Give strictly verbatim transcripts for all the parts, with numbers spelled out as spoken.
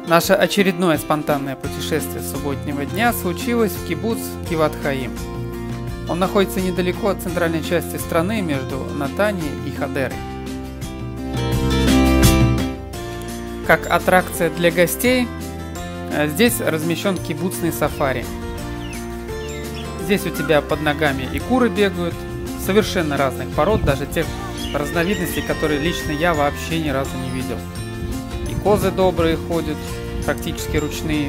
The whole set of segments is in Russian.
Наше очередное спонтанное путешествие субботнего дня случилось в кибуц Гиват-Хаим. Он находится недалеко от центральной части страны между Натанией и Хадерой. Как аттракция для гостей, здесь размещен кибуцный сафари. Здесь у тебя под ногами и куры бегают, совершенно разных пород, даже тех разновидностей, которые лично я вообще ни разу не видел. И козы добрые ходят, практически ручные.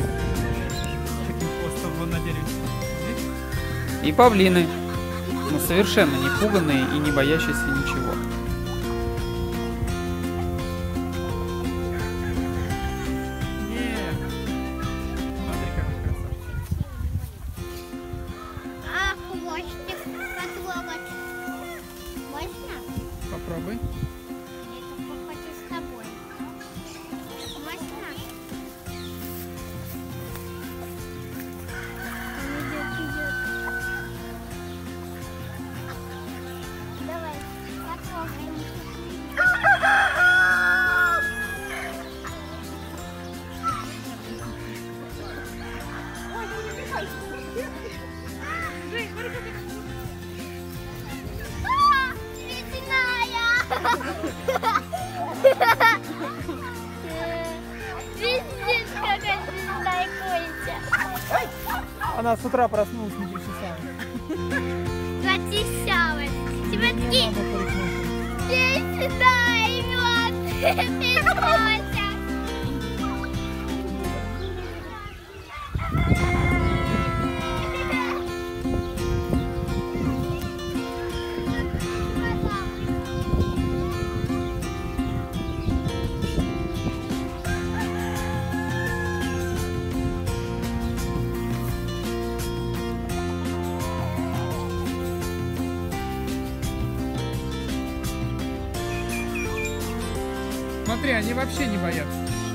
И павлины, но совершенно не пуганные и не боящиеся ничего. Попробуй. Я только хочу с тобой. Можно? Идет, идет. Давай, попробуем. Она с утра проснулась, не причесалась. Прочесалась. Тебя такие... Иди сюда, ребят. Прикройся. Смотри, они вообще не боятся.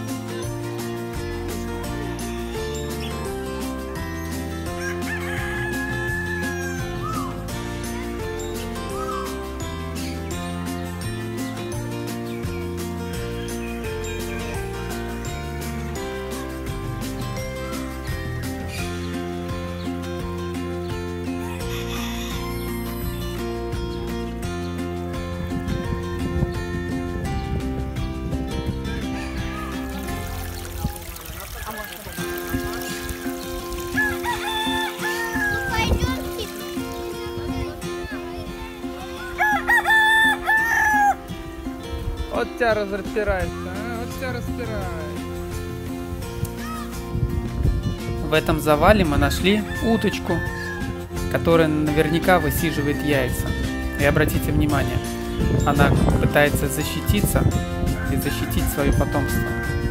Вот тебя распирает, а? Вот тебя распирает. В этом завале мы нашли уточку, которая наверняка высиживает яйца. И обратите внимание, она пытается защититься и защитить свое потомство.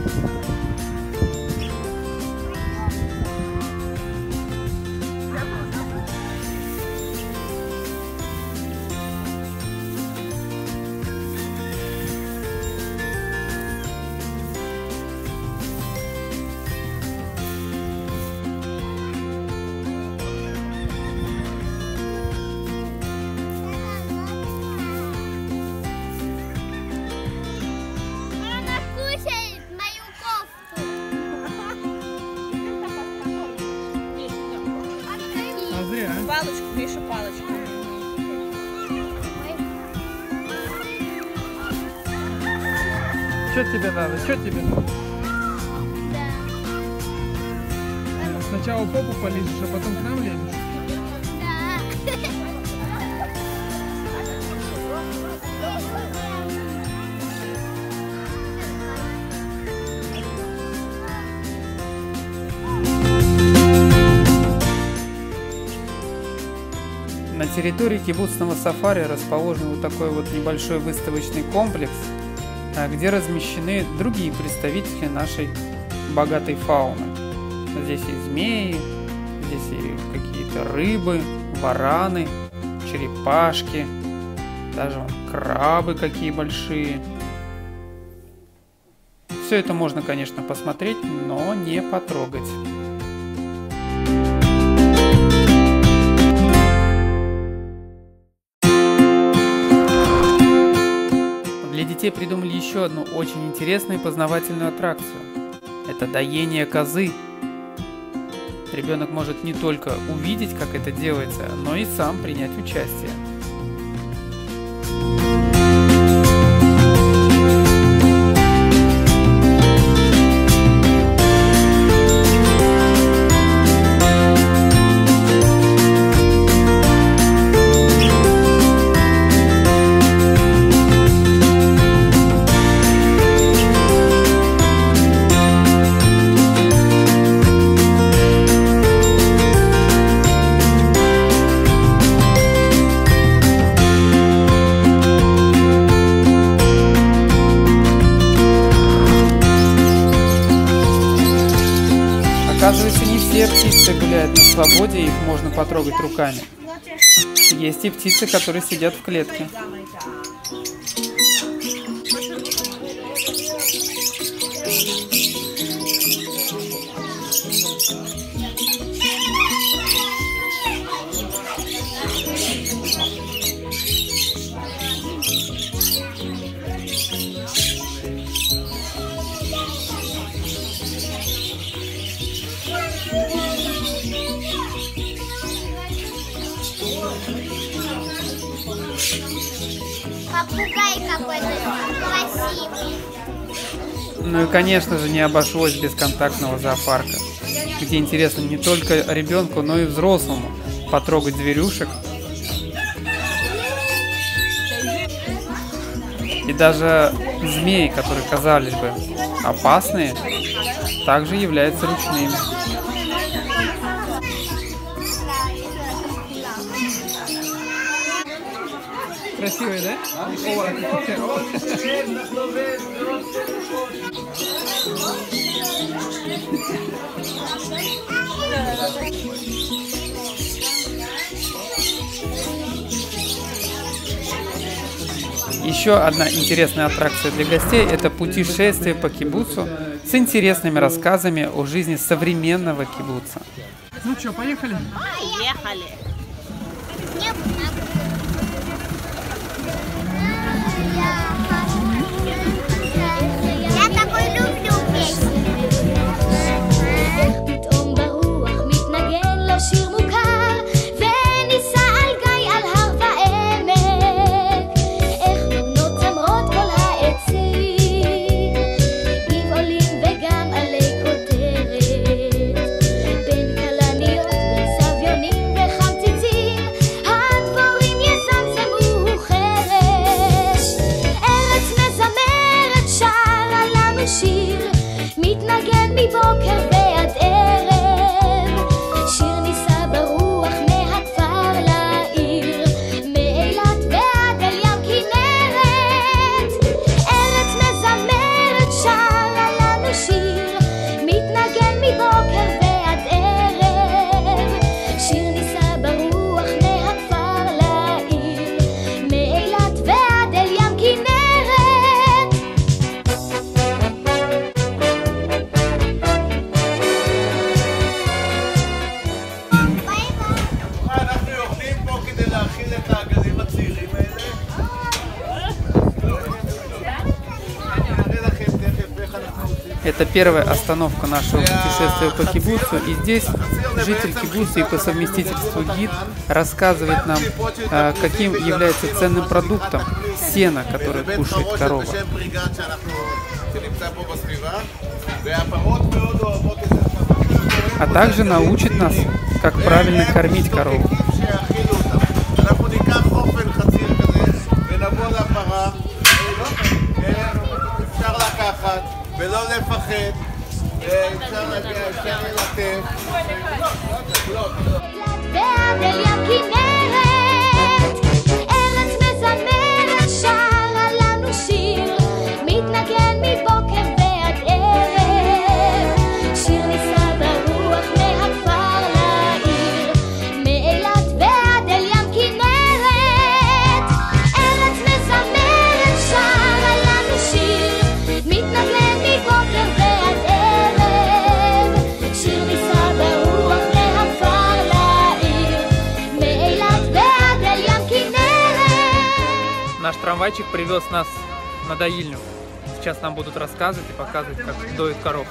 Палочку, Миша, палочку. Что тебе надо? Что тебе надо? Сначала попу полижешь, а потом к нам лезешь? На территории кибуцного сафари расположен вот такой вот небольшой выставочный комплекс, где размещены другие представители нашей богатой фауны. Здесь и змеи, здесь и какие-то рыбы, вараны, черепашки, даже крабы какие большие. Все это можно, конечно, посмотреть, но не потрогать. Для детей придумали еще одну очень интересную и познавательную аттракцию. Это доение козы. Ребенок может не только увидеть, как это делается, но и сам принять участие. Оказывается, не все птицы гуляют на свободе, их можно потрогать руками. Есть и птицы, которые сидят в клетке. Попугай какой-то красивый. Ну и, конечно же, не обошлось без контактного зоопарка, где интересно не только ребенку, но и взрослому потрогать зверюшек. И даже змеи, которые казались бы опасные, также являются ручными. Красивый, да? Еще одна интересная аттракция для гостей – это путешествие по кибуцу с интересными рассказами о жизни современного кибуца. Ну что, поехали? Поехали. Нет, я такой люблю песню. פתאום ברוח מתנגן לו שיר מוכר וניסה על גיא על הר ועמק איך נותנות צמרות כל העצים גבעולים וגם עלי כותרת בין כלניות בין סביונים וחמציצים הדבורים יזמזמו חרש ארץ מזמרת שרה לנו שיר מתנגן מבוקר ועד ערב שיר נישא ברוח מהכפר לעיר מאילת ועד אל ים כנרת ארץ מזמרת שרה לנו שיר מתנגן מבוקר ועד ערב שיר נישא ברוח מהכפר לעיר מאילת ועד אל ים כנרת אנחנו יורדים פה כדי להכיל את העגלים הצעירים האלה. נראה לכם תכף איך אנחנו עושים. Это первая остановка нашего путешествия по кибуцу, и здесь житель кибуца и по совместительству гид рассказывает нам, э, каким является ценным продуктом сено, которое кушает корова. А также научит нас, как правильно кормить корову. אנחנו ניקח אופן חציר כזה ונבוא לפרה, אפשר לקחת ולא לפחד, אפשר להגיע, אפשר ללטף. ועד אל ים כנרת ארץ מזמרת שרה לנו שיר מתנגן מבוקר ועד ערב שיר נישא ברוח מהכפר לעיר מאילת ועד אל ים כנרת ארץ מזמרת שרה לנו שיר מתנגן מבוקר ועד ערב שיר נישא ברוח מהכפר לעיר מאילת ועד אל ים כנרת Наш трамвайчик привез нас на доильню. Сейчас нам будут рассказывать и показывать, как доют коров.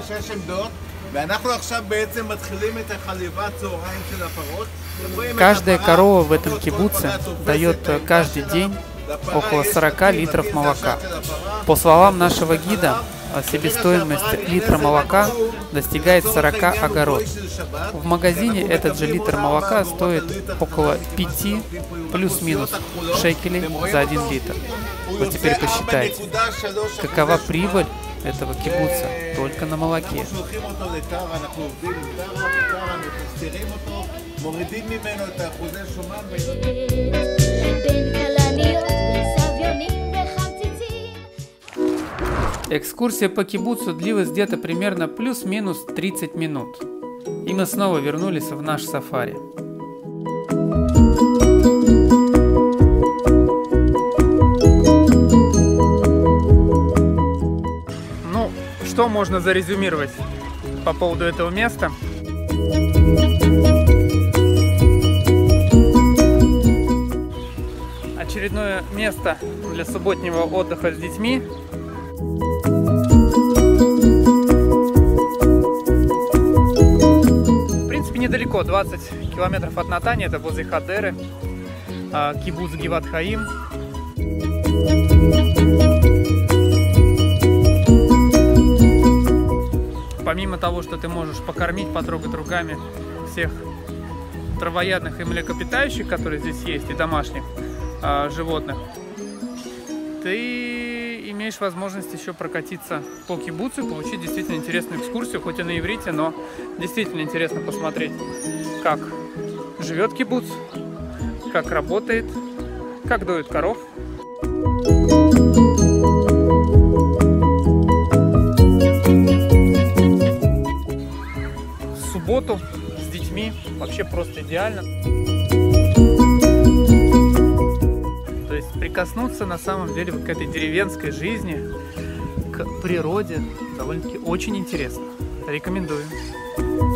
Каждая корова в этом кибуце дает каждый день около сорока литров молока. По словам нашего гида, себестоимость литра молока достигает сорока огород. В магазине этот же литр молока стоит около пяти плюс-минус шекелей за один литр. Вот теперь посчитайте, какова прибыль этого кибуца только на молоке. Экскурсия по кибуцу длилась где-то примерно плюс-минус тридцать минут. И мы снова вернулись в наш сафари. Ну, что можно зарезюмировать по поводу этого места? Очередное место для субботнего отдыха с детьми. В принципе, недалеко, двадцать километров от Натани, это возле Хадеры, кибуц Гиват Хаим. Помимо того, что ты можешь покормить, потрогать руками всех травоядных и млекопитающих, которые здесь есть, и домашних э, животных, ты имеешь возможность еще прокатиться по кибуцу и получить действительно интересную экскурсию, хоть и на иврите, но действительно интересно посмотреть, как живет кибуц, как работает, как доют коров. В субботу с детьми вообще просто идеально. То есть прикоснуться на самом деле вот к этой деревенской жизни, к природе довольно-таки очень интересно. Рекомендую.